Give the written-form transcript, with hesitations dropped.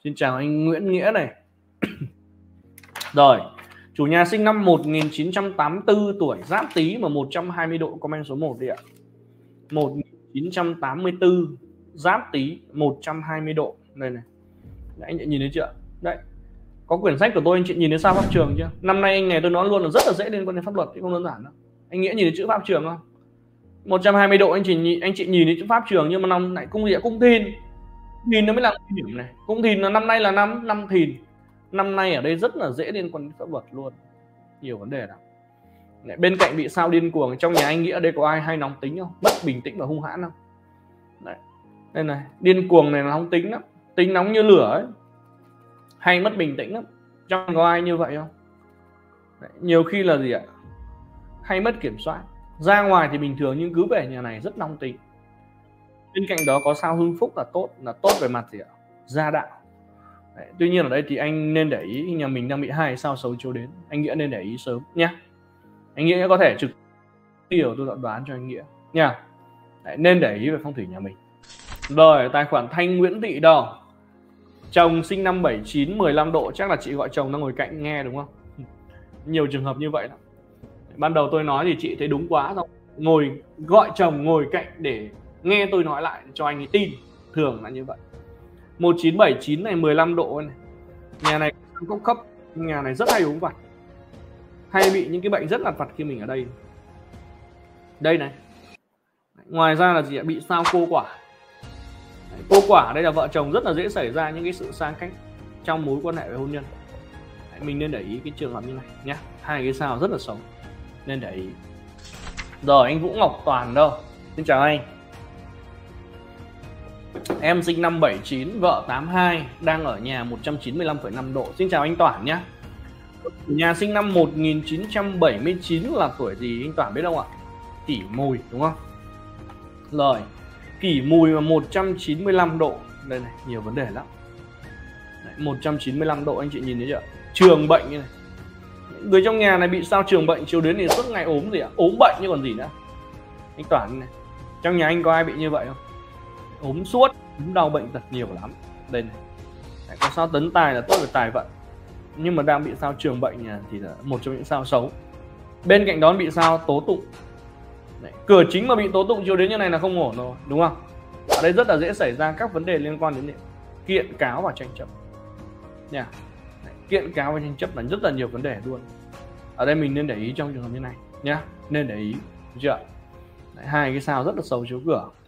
Xin chào anh Nguyễn Nghĩa này. Rồi, chủ nhà sinh năm 1984, tuổi Giáp Tý mà 120 độ, comment số 1 đi ạ. 1984 Giáp Tý 120 độ. Đây này. Đấy, anh chị nhìn thấy chưa? Đấy. Có quyển sách của tôi, anh chị nhìn thấy sao pháp trường chưa? Năm nay anh này tôi nói luôn là rất là dễ liên quan đến pháp luật chứ không đơn giản đâu. Anh Nghĩa nhìn thấy chữ pháp trường không? 120 độ anh chị nhìn thấy chữ pháp trường, nhưng mà năm lại cung địa cung thìn. Thìn nó mới là điểm này. Cung thìn là năm nay là năm thìn. Năm nay ở đây rất là dễ liên quan đến pháp luật luôn. Nhiều vấn đề lắm. Bên cạnh bị sao điên cuồng, trong nhà anh Nghĩa đây có ai hay nóng tính không? Mất bình tĩnh và hung hãn không? Đấy. Đây này, điên cuồng này là nóng tính lắm, tính nóng như lửa ấy, hay mất bình tĩnh lắm. Trong có ai như vậy không? Đấy. Nhiều khi là gì ạ? Hay mất kiểm soát. Ra ngoài thì bình thường nhưng cứ về nhà này rất nóng tính. Bên cạnh đó có sao hưng phúc là tốt về mặt gì ạ? Gia đạo. Đấy. Tuy nhiên ở đây thì anh nên để ý, nhà mình đang bị 2 sao xấu chiếu đến, anh Nghĩa nên để ý sớm nhé. Anh Nghĩa có thể trực điều tôi đoán cho anh Nghĩa nha. Đấy, nên để ý về phong thủy nhà mình. Rồi, tài khoản Thanh Nguyễn Thị đâu? Chồng sinh năm 79, 15 độ, chắc là chị gọi chồng đang ngồi cạnh nghe đúng không? Nhiều trường hợp như vậy lắm. Ban đầu tôi nói thì chị thấy đúng quá rồi, gọi chồng ngồi cạnh để nghe tôi nói lại cho anh ấy tin. Thường là như vậy. 1979 này, 15 độ này. Nhà này cốc cấp, nhà này rất hay uống vặt, hay bị những cái bệnh rất là vặt khi mình ở đây. Đây này. Ngoài ra là gì ạ? Bị sao cô quả. Cô quả đây là vợ chồng rất là dễ xảy ra những cái sự xa cách trong mối quan hệ về hôn nhân. Mình nên để ý cái trường hợp như này nhé. 2 cái sao rất là xấu, nên để ý. Rồi, anh Vũ Ngọc Toàn đâu? Xin chào anh. Em sinh năm 79, vợ 82, đang ở nhà 195,5 độ. Xin chào anh Toản nhé. Nhà sinh năm 1979 là tuổi gì anh Toản biết không ạ? Kỷ Mùi đúng không? Rồi, Kỷ Mùi mà 195 độ. Đây này, nhiều vấn đề lắm. Đấy, 195 độ anh chị nhìn thấy chưa? Trường bệnh như này. Người trong nhà này bị sao trường bệnh chiếu đến thì suốt ngày ốm gì ạ? Ốm bệnh như còn gì nữa. Anh Toản này, trong nhà anh có ai bị như vậy không? Ốm suốt, ốm đau bệnh tật nhiều lắm. Đây này. Đấy, có sao tấn tài là tốt về tài vận, nhưng mà đang bị sao trường bệnh thì là một trong những sao xấu. Bên cạnh đó bị sao tố tụng. Đấy, cửa chính mà bị tố tụng chiếu đến như này là không ổn rồi, đúng không? Ở đây rất là dễ xảy ra các vấn đề liên quan đến kiện cáo và tranh chấp nha. Đấy, kiện cáo và tranh chấp là rất là nhiều vấn đề luôn. Ở đây mình nên để ý trong trường hợp như này nhá, nên để ý, được chưa? Đấy, 2 cái sao rất là xấu chiếu cửa.